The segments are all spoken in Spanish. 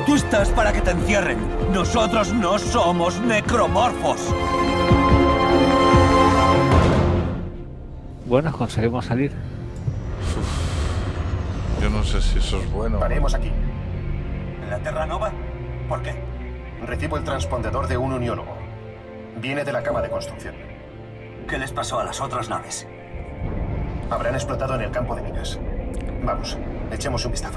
Tú estás para que te encierren. Nosotros no somos necromorfos. Bueno, conseguimos salir. Yo no sé si eso es bueno. Paremos aquí. ¿En la Terra Nova? ¿Por qué? Recibo el transpondedor de un uniólogo. Viene de la cama de construcción. ¿Qué les pasó a las otras naves? Habrán explotado en el campo de minas. Vamos, echemos un vistazo.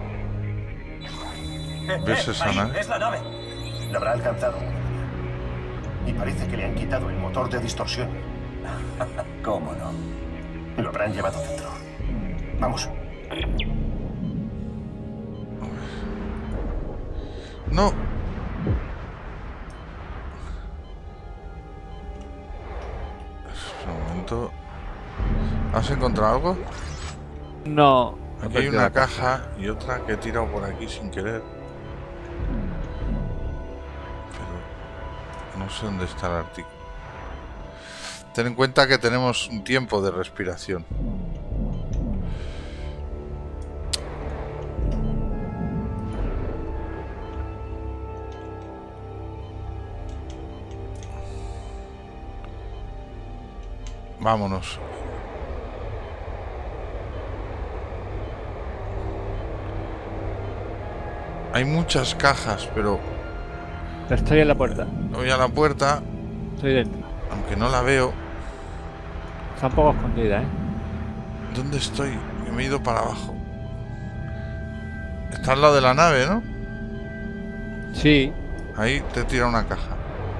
¿Ves esa ahí, nave? es la nave. La habrá alcanzado. Y parece que le han quitado el motor de distorsión. ¿Cómo no? Lo habrán llevado dentro. Vamos. No. Espera un momento. ¿Has encontrado algo? No. Aquí hay una caja y otra que he tirado por aquí sin querer. Pero no sé dónde está el artículo. Ten en cuenta que tenemos un tiempo de respiración. Vámonos. Hay muchas cajas, pero Estoy en la puerta. voy a la puerta, Estoy dentro. aunque no la veo. Está un poco escondida, ¿eh? ¿Dónde estoy? Que me he ido para abajo. Está al lado de la nave, ¿no? Sí. Ahí te tira una caja.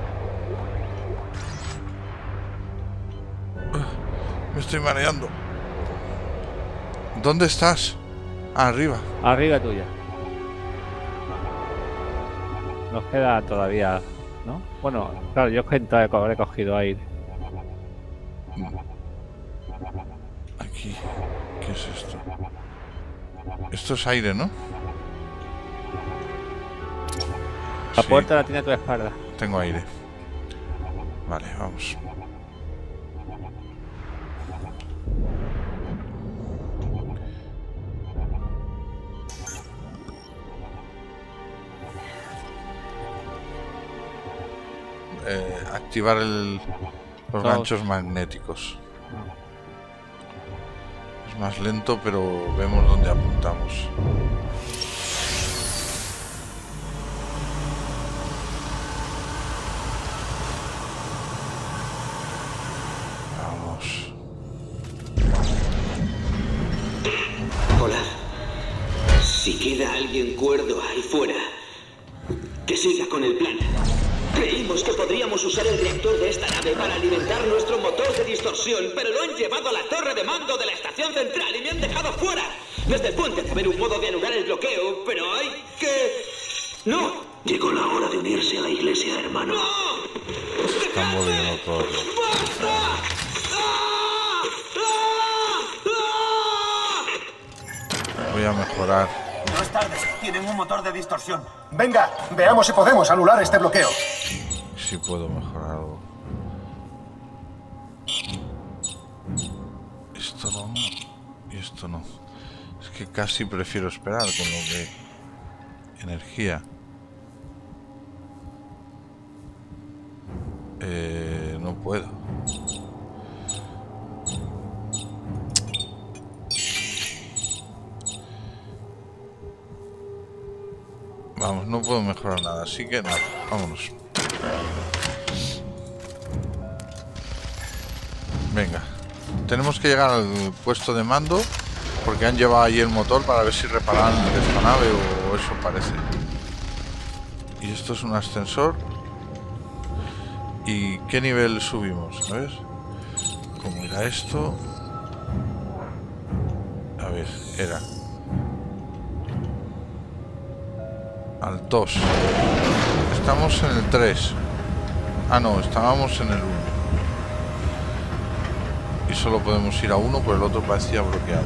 Me estoy mareando. ¿Dónde estás? Ah, arriba. Arriba tuya. Nos queda todavía, ¿no? Bueno, claro, yo es que habré cogido aire. Aquí. ¿Qué es esto? Esto es aire, ¿no? La Sí, puerta la tiene a tu espalda. tengo aire. Vale, vamos. Activar los ganchos magnéticos. Es más lento, pero vemos dónde apuntamos. Vamos. Hola. Si queda alguien cuerdo ahí fuera, que siga con el plan. Creímos que podríamos usar el reactor de esta nave para alimentar nuestro motor de distorsión, pero lo han llevado a la torre de mando de la estación central y me han dejado fuera. Desde el puente debe haber un modo de anular el bloqueo, pero hay que... ¡No! Llegó la hora de unirse a la iglesia, hermano. ¡No! Están volviendo todos. ¡Basta! ¡Ah! ¡Ah! ¡Ah! Voy a mejorar. No es tarde. Tienen un motor de distorsión. Venga, veamos si podemos anular este bloqueo. Si puedo mejorar algo. Esto no. Y esto no. Es que casi prefiero esperar con lo que... Energía. No puedo. Vamos, no puedo mejorar nada, así que nada, vámonos. Venga, tenemos que llegar al puesto de mando porque han llevado allí el motor para ver si reparan esta nave o eso parece. Y esto es un ascensor. ¿Y qué nivel subimos? ¿Sabes? ¿Cómo era esto? A ver, era al 2. Estamos en el 3. Ah, no, estábamos en el 1. Y solo podemos ir a 1, pues el otro parecía bloqueado.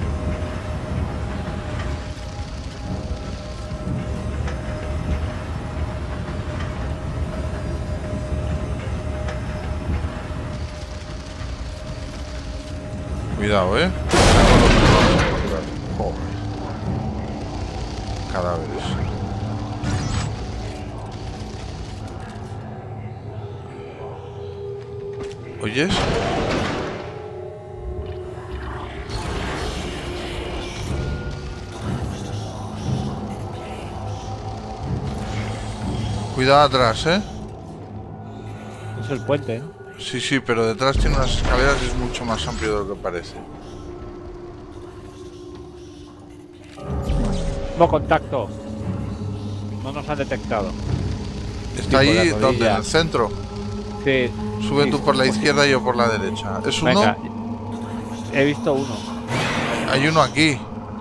Cuidado, ¿eh? Joder. Cadáveres. ¿Oyes? Cuidado atrás, ¿eh? Es el puente, ¿no? Sí, sí, pero detrás tiene unas escaleras y es mucho más amplio de lo que parece. No contacto. No nos han detectado. Está Sí, por ahí, la donde, en rodilla. el centro. Sí. Sube sí, tú por la sí. izquierda y yo por la derecha. ¿Es uno? Venga. He visto uno. Hay uno aquí.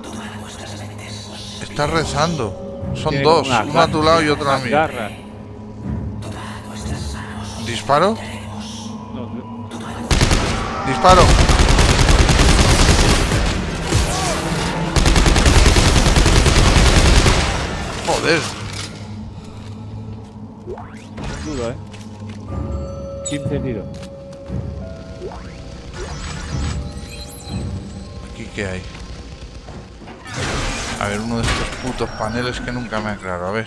Está rezando. Son Tiene dos, unas uno a tu lado y otro a unas mí. garras. ¿Disparo? No, ¡Disparo! Joder. es duro, ¿eh? 15 tiros. ¿Aquí qué hay? A ver, uno de estos putos paneles que nunca me aclaro. A ver.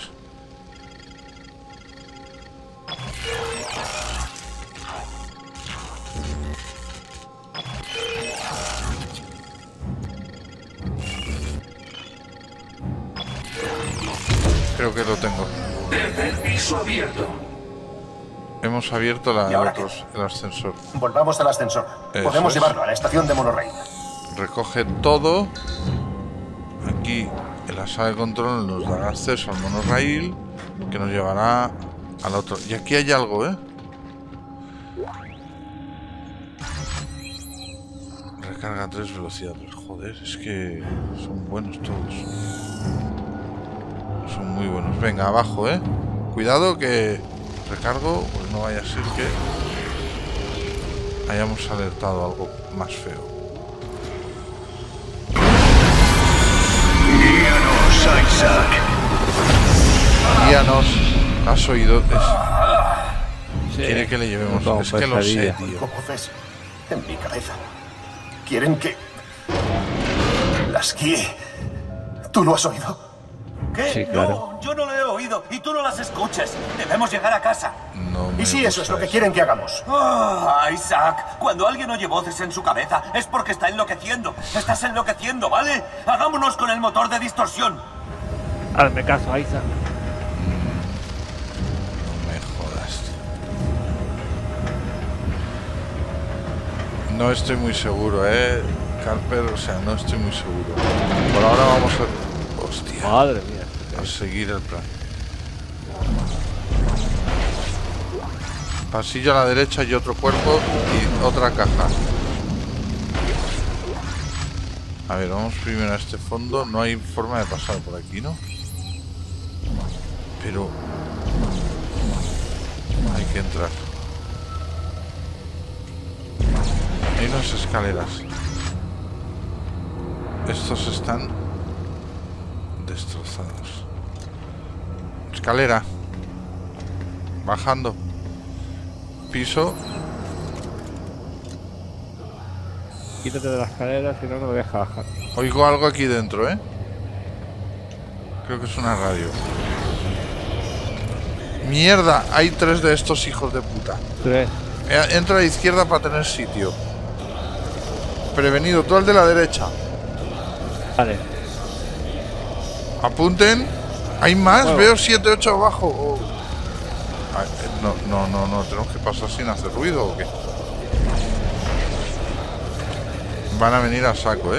Creo que lo tengo. Tercer piso abierto. Hemos abierto ¿Y ahora el ascensor. Volvamos al ascensor. Eso Podemos es. llevarlo a la estación de monorraíl. Recoge todo. Aquí en la sala de control nos dará acceso al monorraíl que nos llevará al otro. Y aquí hay algo, ¿eh? Recarga 3 velocidades. Joder, es que son buenos todos. Son muy buenos. Venga, abajo, ¿eh? Cuidado que recargo, pues no vaya a ser que hayamos alertado algo más feo. Guíanos, Isaac. Guíanos. ¿Has oído? Sí. Quiere que le llevemos. Como Es que lo sé, pesadilla. tío. Como voces en mi cabeza. Quieren que las guíe. ¿Tú lo has oído? ¿Qué? Sí, claro. No, yo no lo he oído y tú no las escuches. Debemos llegar a casa. No me Y si eso es gusta lo que quieren que hagamos. Ah, Isaac, cuando alguien oye voces en su cabeza es porque está enloqueciendo. Estás enloqueciendo, ¿vale? Hagámonos con el motor de distorsión. Hazme caso, Isaac. No me jodas, tío. No estoy muy seguro, Carper, o sea, no estoy muy seguro. Por ahora vamos a... Hostia. Madre mía. A seguir el plan. Pasillo a la derecha y otro cuerpo y otra caja. A ver, vamos primero a este fondo. No hay forma de pasar por aquí, ¿no? Pero... hay que entrar. Hay unas escaleras. Estos están destrozados. Escalera. Bajando. Piso. Quítate de las escaleras, si no, no me deja bajar. Oigo algo aquí dentro, ¿eh? Creo que es una radio. ¡Mierda! Hay 3 de estos hijos de puta. 3. Entra a la izquierda para tener sitio. Prevenido, tú al de la derecha. Vale. Apunten. ¿Hay más? Bueno. Veo 7, 8 abajo. Oh. Ay, no. ¿Tenemos que pasar sin hacer ruido o qué? Van a venir a saco, ¿eh?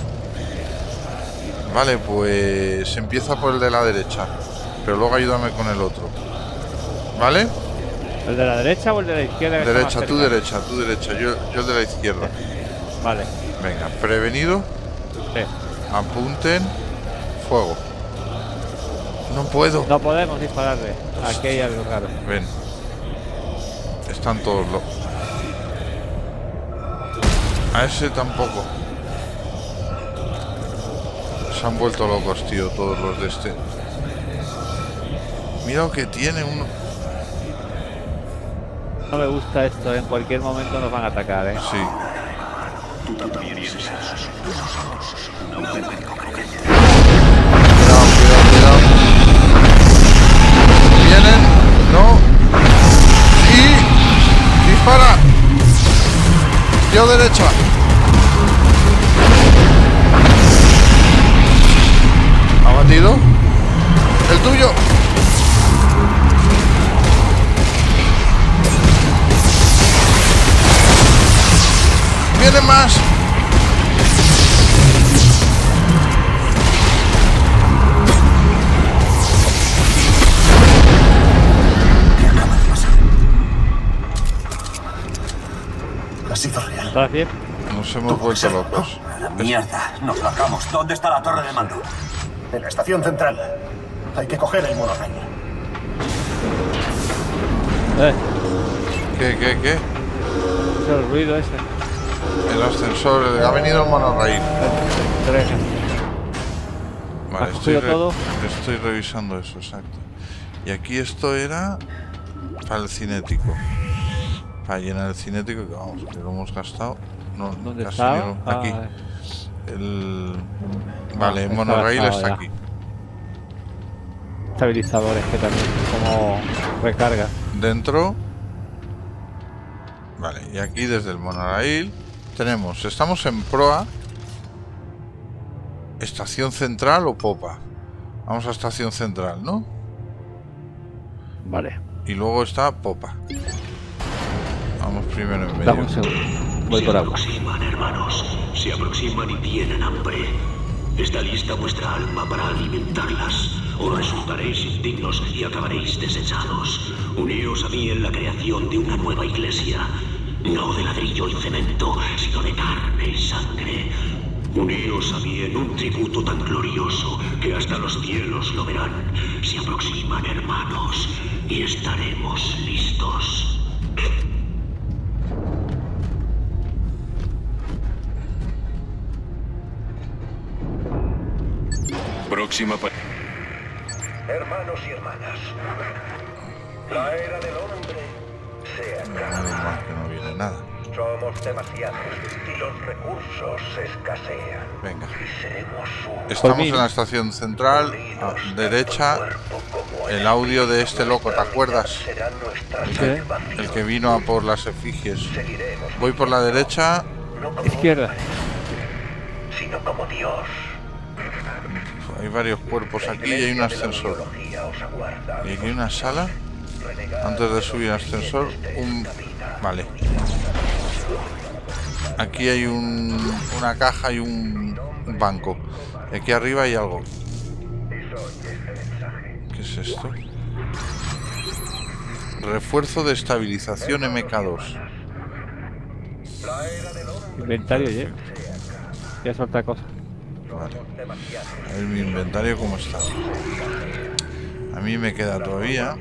Vale, pues empieza por el de la derecha. Pero luego ayúdame con el otro. ¿Vale? ¿El de la derecha o el de la izquierda? que está Derecha, más tú cerca? derecha. Yo el de la izquierda. Vale. Venga, prevenido. Sí. Apunten. Fuego. No puedo. No podemos dispararle. Aquí hay algo raro. Ven. Están todos locos. A ese tampoco. Se han vuelto locos, tío, todos los de este. Mira lo que tiene uno. No me gusta esto, en cualquier momento nos van a atacar, ¿eh? Sí. Cuidado. Vienen. No. Y... dispara. Yo derecha. ¿Abatido? ¡El tuyo! ¡Vienen más! Ha sido real. ¿Estás bien? Nos hemos vuelto locos. A la mierda, nos largamos. ¿Dónde está la torre de mando? En la estación central. Hay que coger el monorail. ¿Qué? Es el ruido ese. El ascensor, ha venido el monorail. Vale, ¿Has cogido todo? estoy revisando eso, exacto. Y aquí esto era para el cinético. Para llenar el cinético, que vamos, que lo hemos gastado. No, ¿Dónde casi está? ni lo- aquí. Vale, el está monorail gastado está ya. aquí. Estabilizadores que también como recarga. Dentro. Vale, y aquí desde el monorail tenemos, estamos en proa, estación central o popa. Vamos a estación central, ¿no? Vale. Y luego está popa. Vamos primero en Dame medio. un segundo. Voy por agua. Se aproximan, hermanos. Se aproximan y tienen hambre. ¿Está lista vuestra alma para alimentarlas? O resultaréis indignos y acabaréis desechados. Uníos a mí en la creación de una nueva iglesia. No de ladrillo y cemento, sino de carne y sangre. Uníos a mí en un tributo tan glorioso que hasta los cielos lo verán. Se aproximan, hermanos, y estaremos listos. Próxima Hermanos y hermanas, la era del hombre se acaba. Menos mal que no viene nada. Somos demasiados y los recursos escasean. Venga. Y seremos uno. Estamos mí. en la estación central, a derecha, el audio de este loco, ¿te acuerdas? Será nuestra ¿Qué? salvación. El que vino a por las efigies. Seguiremos Voy por la derecha. no como Izquierda. hombres, sino como Dios. Hay varios cuerpos aquí y hay un ascensor. Biología os aguarda. Y aquí hay una sala. Antes de subir al ascensor, Vale. Aquí hay una caja y un banco. Y aquí arriba hay algo. ¿Qué es esto? Refuerzo de estabilización MK2. Inventario ya. Ya es otra cosa. Vale. A ver mi inventario cómo está. A mí me queda todavía.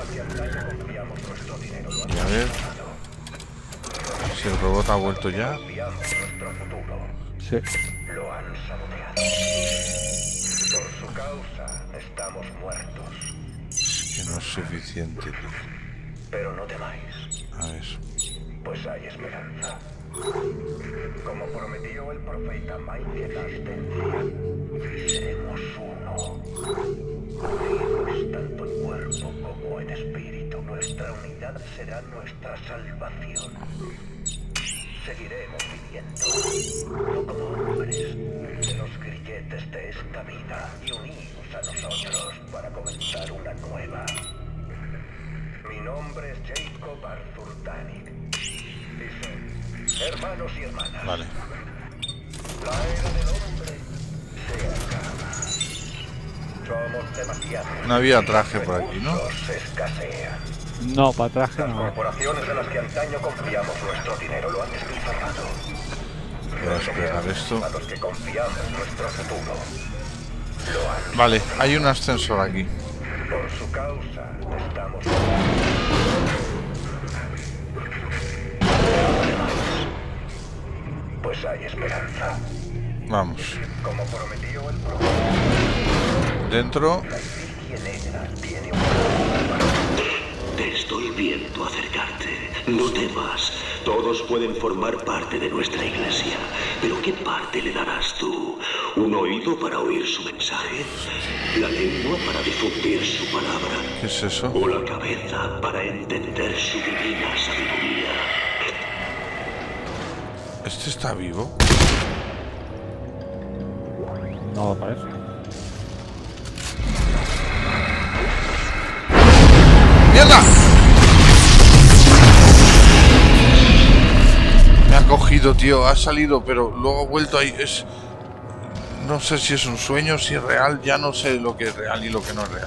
Y a ver si el robot ha vuelto ya. Sí. Lo han saboteado. Por su causa estamos muertos. Es que no es suficiente, tío. Pero no temáis, A ver. pues hay esperanza. Como prometió el profeta Mike en la ascensión, seremos uno. Unidos tanto en cuerpo como en espíritu. Nuestra unidad será nuestra salvación. Seguiremos viviendo, no como hombres, de los grilletes de esta vida, y unidos a nosotros para comenzar una nueva. Mi nombre es Jacob Arthur Danik. Dice, hermanos y hermanas, Vale. la era del hombre se acaba. Somos demasiados. No había traje por aquí, ¿no? Recursos escasean. No, para traje Las no. corporaciones en las que antaño confiamos nuestro dinero lo han despilfarrado. Voy a desplegar esto. A los que confiamos nuestro futuro lo han. Vale, hay un ascensor aquí. Por su causa estamos. Pues hay esperanza. Vamos. Como prometió el profeta, Dentro. la efigie negra tiene Te estoy viendo acercarte. No temas. Todos pueden formar parte de nuestra iglesia. Pero ¿qué parte le darás tú? ¿Un oído para oír su mensaje? ¿La lengua para difundir su palabra? ¿Qué es eso? ¿O la cabeza para entender su divina sabiduría? ¿Este está vivo? No parece. ¡Mierda! Me ha cogido, tío. Ha salido, pero luego ha vuelto ahí. No sé si es un sueño, si es real. Ya no sé lo que es real y lo que no es real.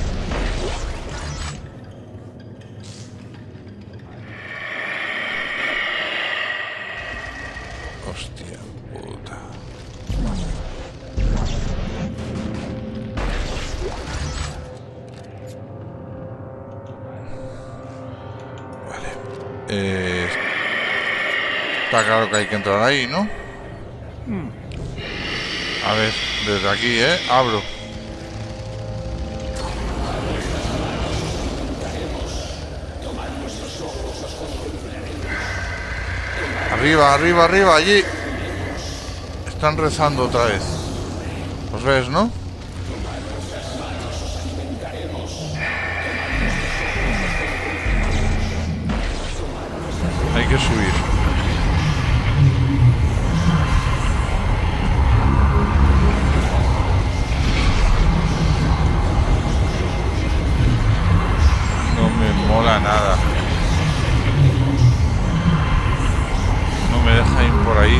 Hostia puta. Vale. Está claro que hay que entrar ahí, ¿no? A ver, desde aquí, abro. Arriba, arriba, arriba, allí. Están rezando otra vez. ¿Los ves, no? Hay que subir. No me mola nada. No me deja ir por ahí.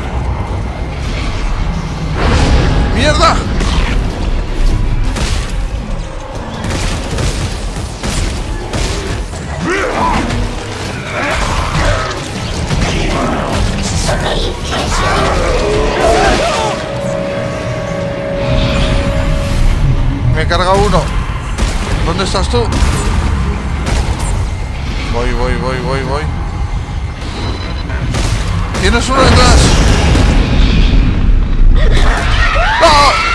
¡Mierda! Me he cargado uno. ¿Dónde estás tú? Voy. Tienes uno detrás. ¡No!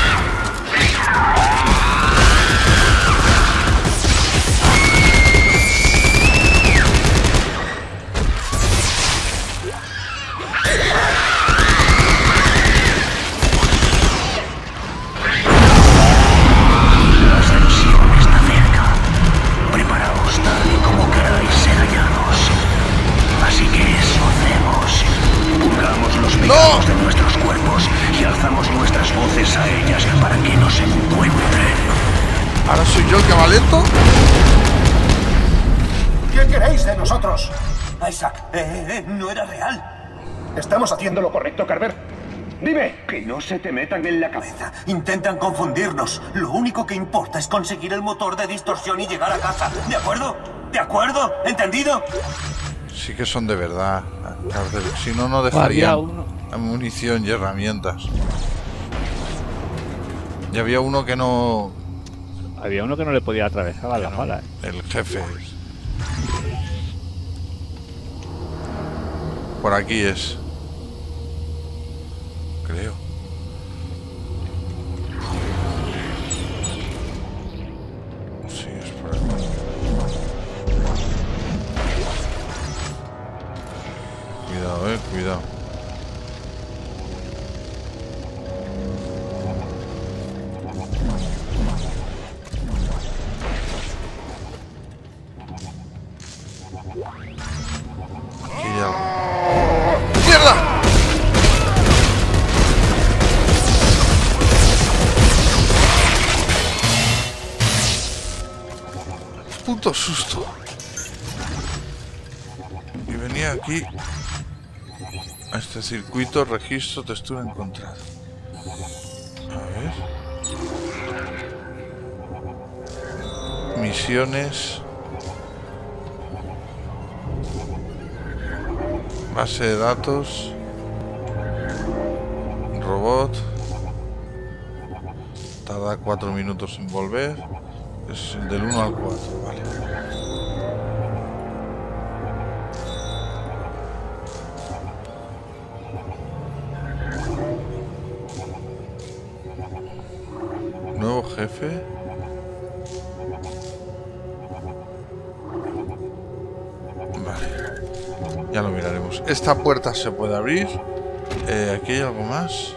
De nuestros cuerpos y alzamos nuestras voces a ellas para que nos encuentren. ¿Ahora soy yo el que va lento? ¿Qué queréis de nosotros? Isaac, no era real. ¿Estamos haciendo lo correcto, Carver? Dime. Que no se te metan en la cabeza. Intentan confundirnos. Lo único que importa es conseguir el motor de distorsión y llegar a casa. ¿De acuerdo? ¿De acuerdo? ¿Entendido? Sí que son de verdad. Si no, no dejarían munición y herramientas. Y había uno que no... Había uno que no le podía atravesar a las balas. El jefe. Por aquí es. Creo. Sí, es por aquí. Cuidado, cuidado. Aquí hay algo. ¡Mierda! Puto susto. Y venía aquí a este circuito, registro, textura encontrada. A ver. Misiones. Base de datos. Robot. Tarda 4 minutos en volver. Es del 1 al 4, vale. Nuevo jefe. Vale. Ya lo miraremos. Esta puerta se puede abrir. Aquí hay algo más.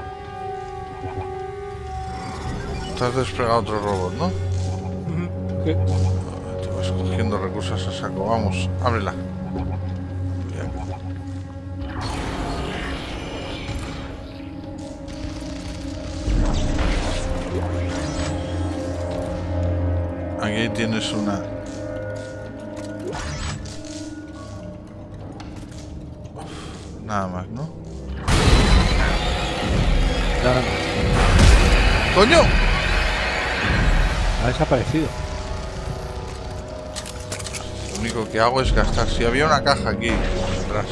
Te has desplegado otro robot, ¿no? ¿Qué? Te vas cogiendo recursos a saco. Vamos, ábrela. Bien. Aquí tienes una. Nada más, ¿no? Nada. ¡Coño! Ha desaparecido. Lo único que hago es gastar. Si había una caja aquí atrás.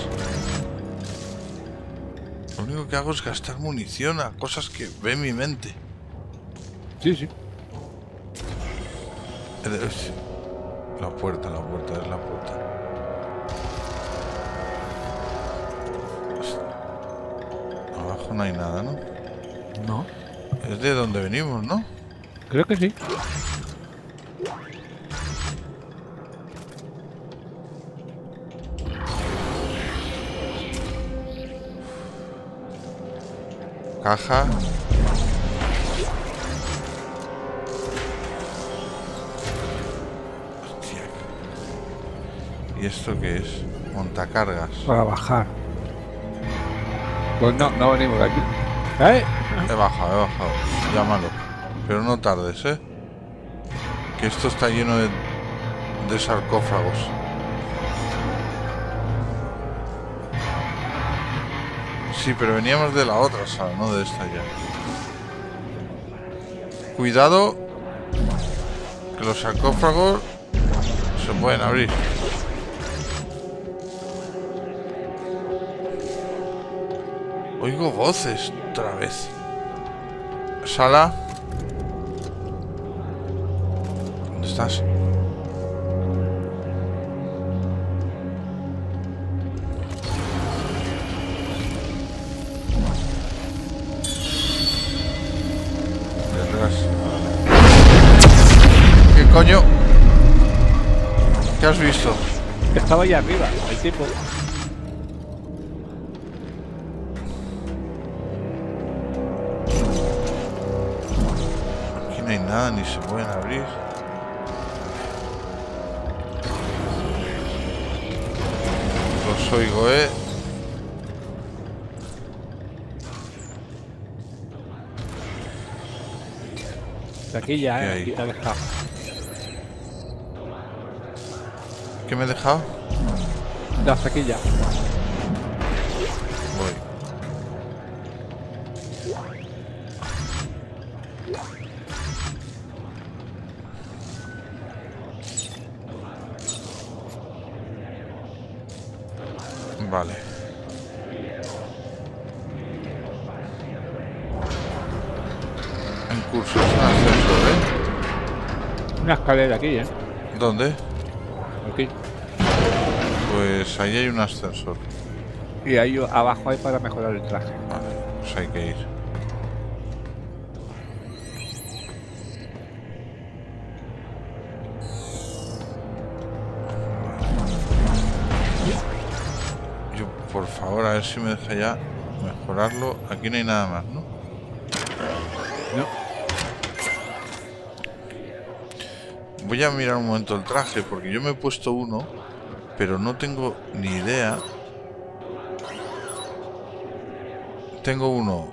Lo único que hago es gastar munición a cosas que ve mi mente. Sí, sí. La puerta, es la puerta. Abajo no hay nada, ¿no? No. Es de donde venimos, ¿no? Creo que sí. Caja. Hostia. ¿Y esto qué es? Montacargas. Para bajar. Pues no venimos de aquí. ¿Eh? He bajado. Llámalo. Pero no tardes, ¿eh? Que esto está lleno de sarcófagos. Sí, pero veníamos de la otra sala, no de esta ya. Cuidado, que los sarcófagos se pueden abrir. Oigo voces otra vez. Sala. ¿Dónde estás? Detrás. ¿Qué coño? ¿Qué has visto? Estaba allá arriba, el tipo. Aquí no hay nada, ni se pueden abrir. Los oigo, ¿eh? De aquí ya, ¿Qué hay? aquí te ha dejado. ¿Qué me he dejado? De hasta aquí ya. Voy. Vale. En curso es un ascensor, ¿eh? Una escalera aquí, ¿eh? ¿Dónde? Aquí. Pues ahí hay un ascensor. Y ahí abajo hay para mejorar el traje. Vale, pues hay que ir. Yo, por favor, a ver si me deja ya mejorarlo. Aquí no hay nada más, ¿no? No. Voy a mirar un momento el traje, porque yo me he puesto uno, pero no tengo ni idea. Tengo uno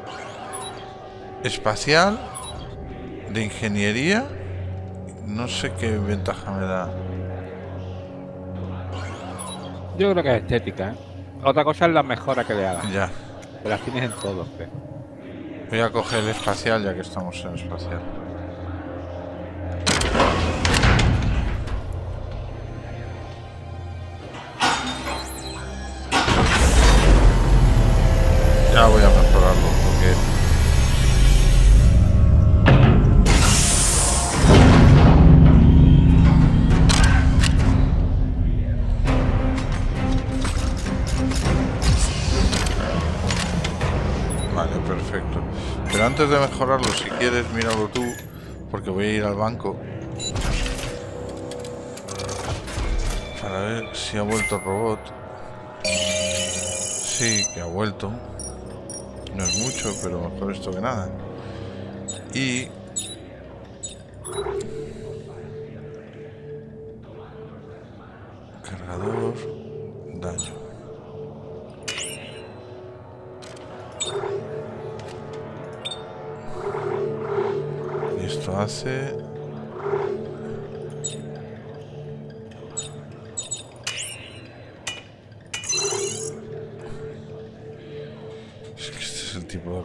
espacial, de ingeniería, no sé qué ventaja me da. Yo creo que es estética, ¿eh? Otra cosa es la mejora que le hagan. Ya, Pero las tienes en todos, ¿eh? voy a coger el espacial ya que estamos en espacial. Ya voy a mejorarlo porque vale, perfecto. Pero antes de mejorarlo, si quieres, míralo tú, porque voy a ir al banco para ver si ha vuelto el robot. Sí, que ha vuelto. No es mucho, pero mejor esto que nada. Y cargador, daño. Y esto hace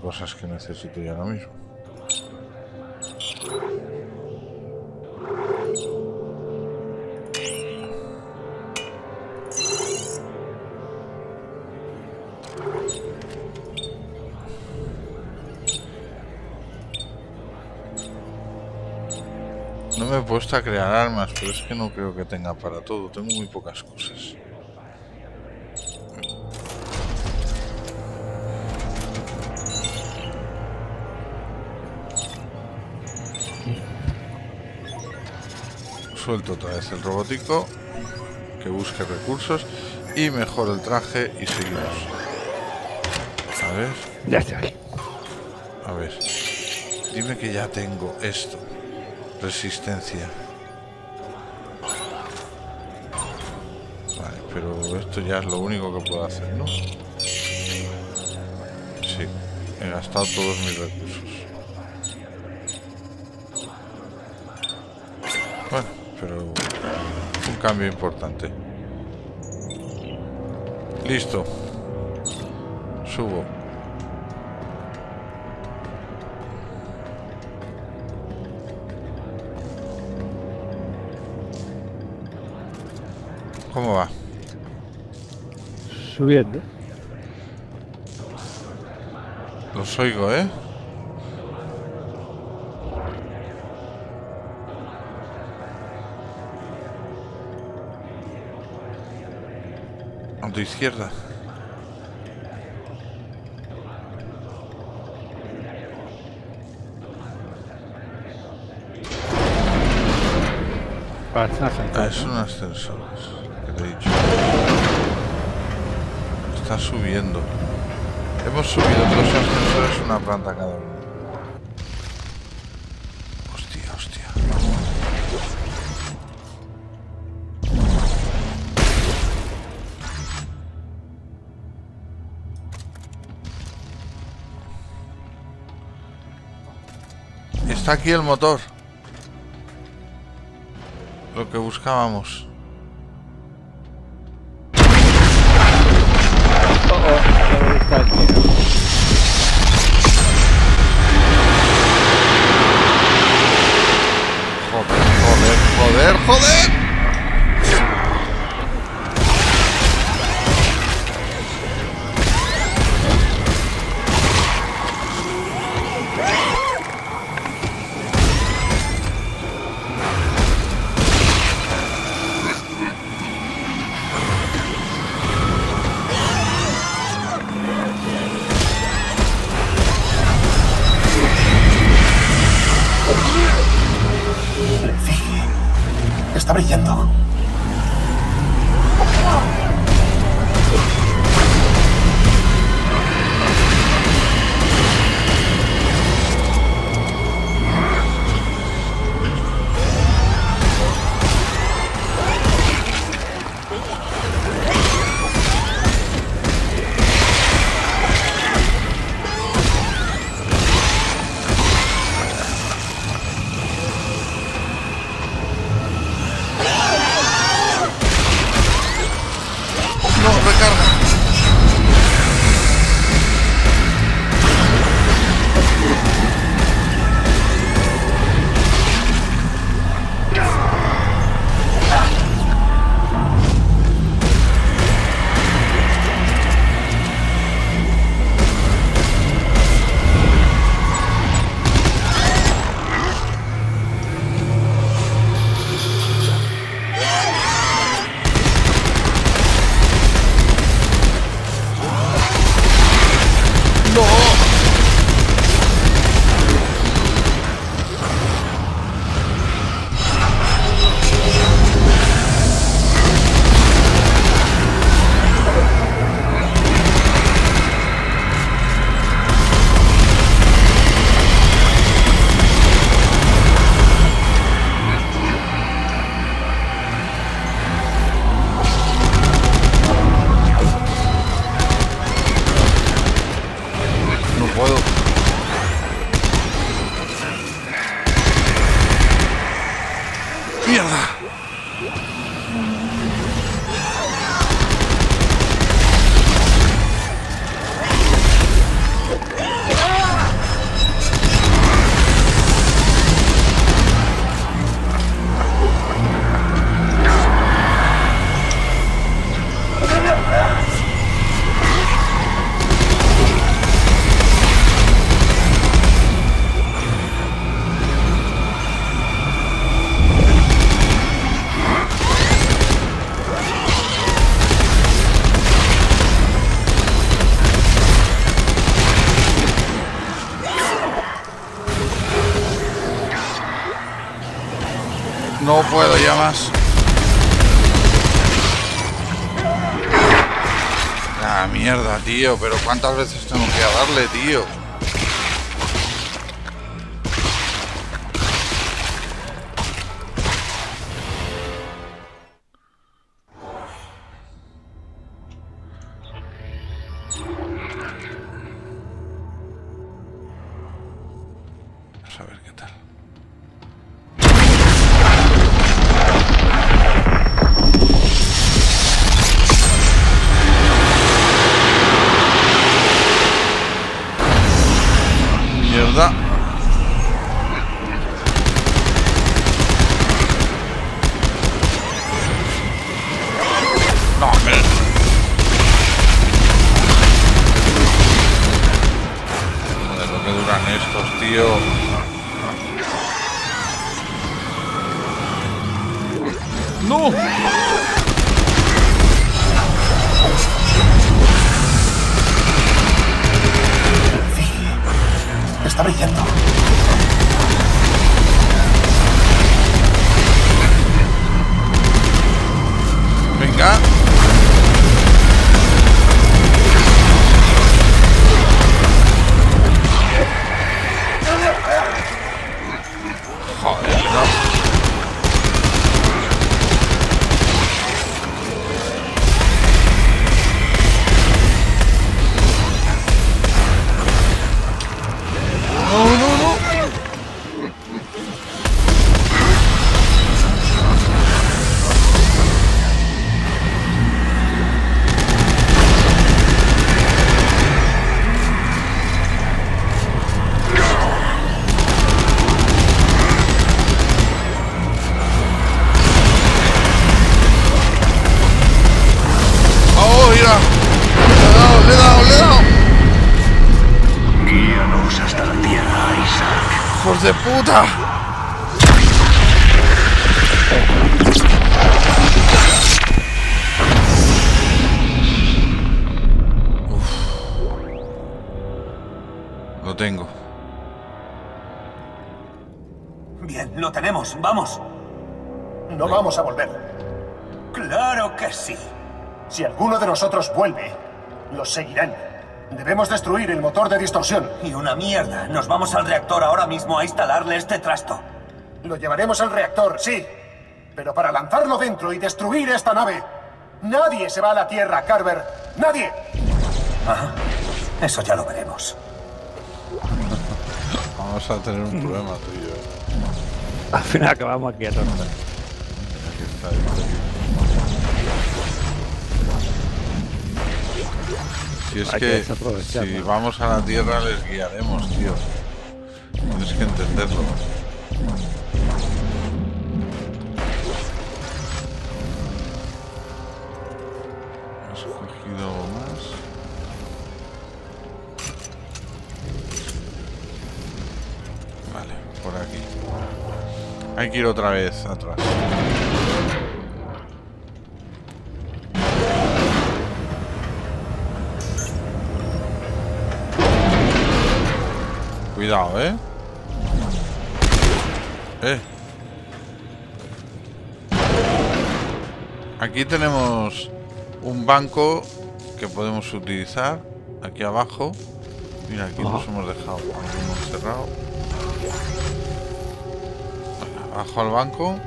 cosas que necesito yo ahora mismo. No me he puesto a crear armas, pero es que no creo que tenga para todo. Tengo muy pocas cosas. Suelto otra vez el robótico, que busque recursos y mejoro el traje y seguimos. A ver. Ya está ahí. A ver. Dime que ya tengo esto. Resistencia. Vale, pero esto ya es lo único que puedo hacer, ¿no? Sí. He gastado todos mis recursos. Bueno, pero un cambio importante. Listo. Subo. ¿Cómo va? Subiendo. Los oigo, ¿eh? A tu izquierda. Es un ascensor, que te he dicho. Está subiendo. Hemos subido otros ascensores, una planta cada uno. Hostia, hostia. Está aquí el motor. Lo que buscábamos. Joder, joder. Está brillando. No puedo ya más. Ah, mierda, tío. Pero ¿cuántas veces tengo que darle, tío? Vamos a ver qué tal. Mierda. No, hombre. Joder, lo que duran estos, tío. ¡No! Está brillando. Venga. Joder, no. ¡Oh, mira! ¡Le he dado, le he dado! Guíanos hasta la tierra, Isaac. ¡Hijos de puta! Uf. Lo tengo. Bien, lo tenemos. Vamos. No vamos a volver. Claro que sí. Si alguno de nosotros vuelve, los seguirán. Debemos destruir el motor de distorsión. Y una mierda. Nos vamos al reactor ahora mismo a instalarle este trasto. Lo llevaremos al reactor, sí. Pero para lanzarlo dentro y destruir esta nave, nadie se va a la Tierra, Carver. ¡Nadie! Ajá. Eso ya lo veremos. Vamos a tener un problema tuyo. Al final acabamos aquí a tontas. Aquí está esto. Si es Hay que que desaprovecharlo. si vamos a la Tierra les guiaremos, tío. Tienes que entenderlo. ¿Has cogido más? Vale, por aquí. Hay que ir otra vez atrás. Cuidado, ¿eh? Aquí tenemos un banco que podemos utilizar. Aquí abajo. Mira, aquí nos hemos dejado. Aquí hemos cerrado. Abajo al banco.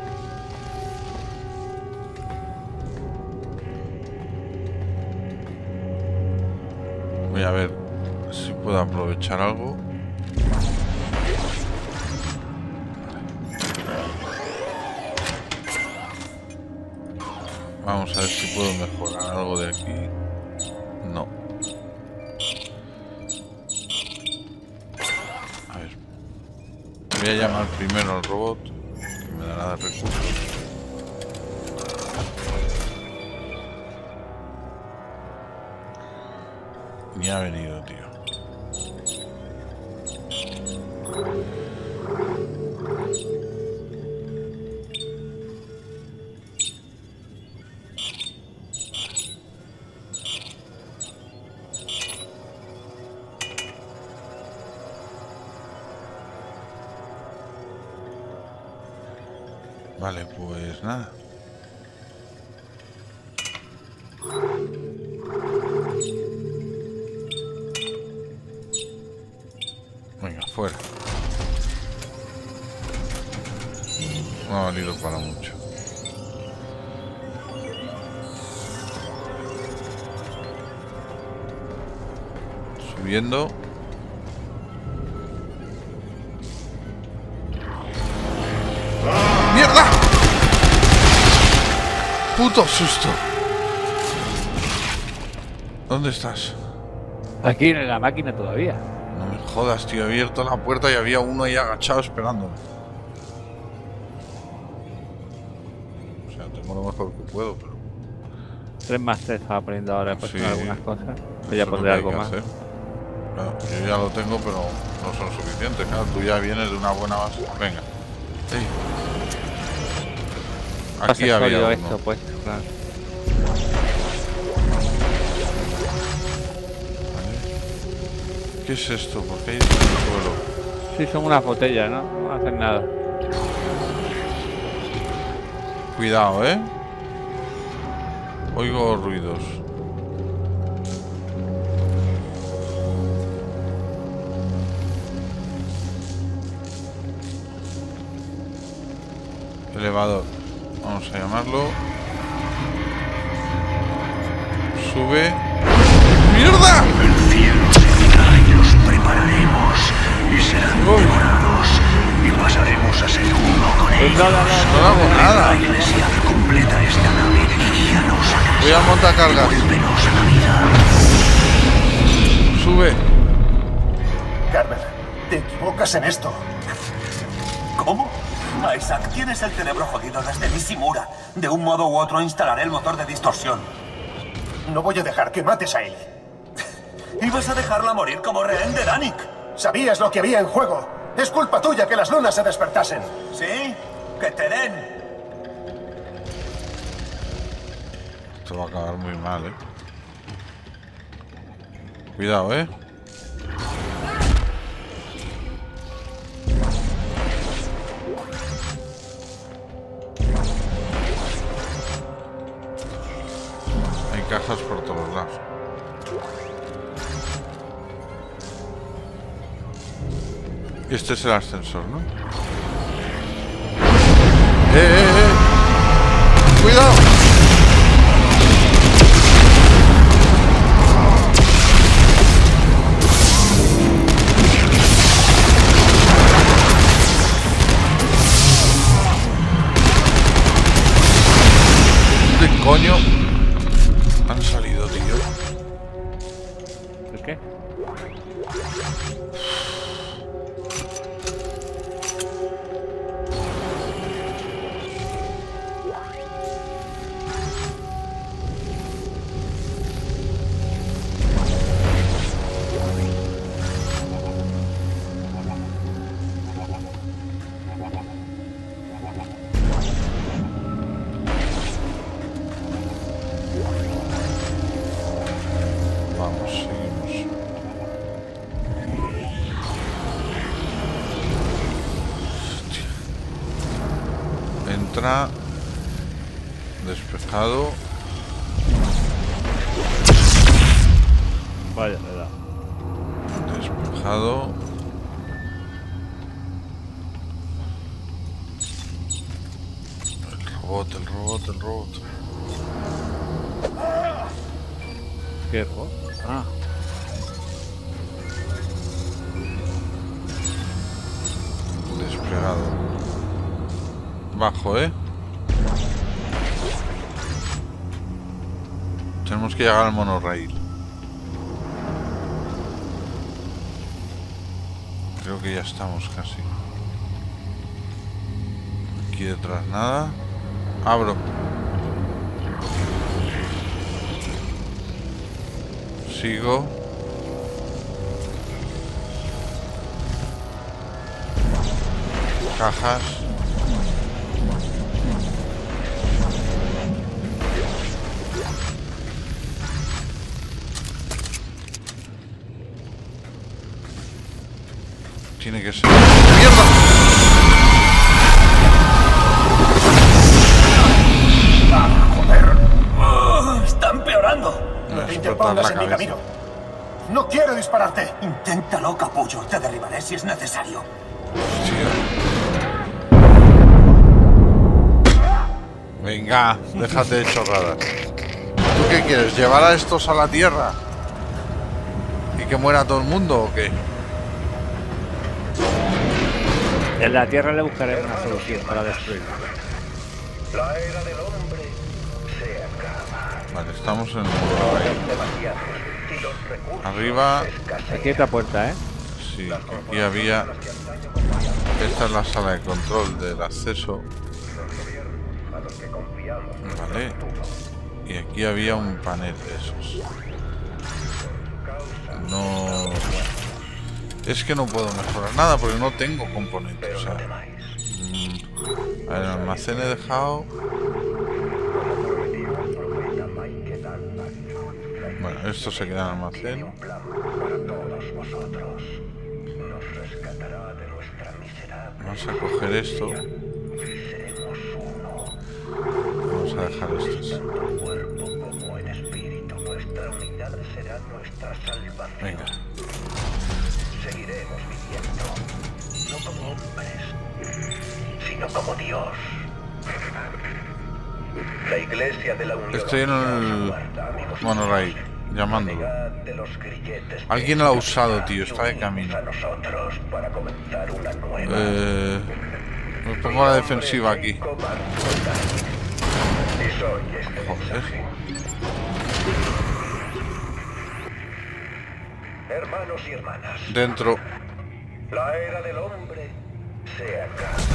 Voy a ver si puedo aprovechar algo. Vamos a ver si puedo mejorar algo de aquí. No. A ver. Voy a llamar primero al robot, que me dará recursos. Ni ha venido, tío. Vale, pues nada. Venga, fuera. No ha valido para mucho. Subiendo. ¡Mierda! ¡Puto susto! ¿Dónde estás? Aquí en la máquina todavía. No me jodas, tío. He abierto la puerta y había uno ahí agachado esperándome. O sea, tengo lo mejor que puedo, pero... 3 más 3 estaba poniendo ahora pues, Sí, algunas cosas. eso Voy a es lo pondré que hay algo que más. hacer. Claro, yo ya lo tengo, pero no son suficientes. Claro, tú ya vienes de una buena base. Venga. Ey. Aquí Has había sólido uno. esto puesto, claro. Vale. ¿Qué es esto? ¿Por qué hay esto en el suelo? Sí, son unas botellas, ¿no? No hacen nada. Cuidado, ¿eh? Oigo ruidos. Elevador. Vamos a llamarlo. Sube. ¡Mierda! El cielo seguirá y los prepararemos y serán devorados y pasaremos a ser uno con ellos. No hago nada. La iglesia completa esta nave y guíanos a casa. Voy a montar cargas. Vuélvenos a la vida. Sube. Carver, te equivocas en esto. ¿Cómo? Isaac, tienes el cerebro jodido desde Nishimura. De un modo u otro instalaré el motor de distorsión. No voy a dejar que mates a Ellie. Ibas a dejarla morir como rehén de Danik. Sabías lo que había en juego. Es culpa tuya que las lunas se despertasen. ¿Sí? ¡Que te den! Esto va a acabar muy mal, ¿eh? Cuidado, ¿eh? Hay cajas por todos lados. Este es el ascensor, ¿no? ¡Eh! ¡Cuidado! ¿Dónde coño han salido, tío? ¿El qué? Vamos, seguimos. Hostia. Entra. Despejado. Vaya, me da. Despejado. El robot. ¿Qué robot? Ah, Desplegado. Bajo, ¿eh? Tenemos que llegar al monorail. Creo que ya estamos casi. Aquí detrás nada. Abro. Sigo. Cajas. Tiene que ser. ¡Mierda! dar la pongas en mi cabeza. camino. No quiero dispararte. Inténtalo, capullo. Te derribaré si es necesario. Venga, déjate de chorradas. ¿Tú qué quieres? ¿Llevar a estos a la Tierra? ¿Y que muera todo el mundo o qué? En la Tierra le buscaré una solución para destruirlo. La era del hombre se acaba. Vale, estamos en el mundo ahí. Demasiados y los recursos Arriba, Aquí hay otra puerta, ¿eh? sí, aquí había... Esta es la sala de control del acceso. a los que confiamos. Vale. Y aquí había un panel de esos. No... Es que no puedo mejorar nada porque no tengo componentes. O sea, a ver, el almacén he dejado... Bueno, esto se queda en el almacén. Para todos vosotros. Nos rescatará de nuestra miserable. Vamos a coger esto. Seremos uno. Vamos a dejar estos. Tanto en cuerpo como en espíritu. Nuestra unidad será nuestra salvación. Venga. Seguiremos viviendo. No como hombres, sino como Dios. La iglesia de la Unión. Estoy en el monorail, llamándolo. De los grilletes. Alguien lo ha usado, tío. Está de camino. A nosotros para comenzar una nueva. Me pongo a la defensiva aquí. Y soy este mensaje. Hermanos y hermanas, Dentro. la era del hombre se acaba.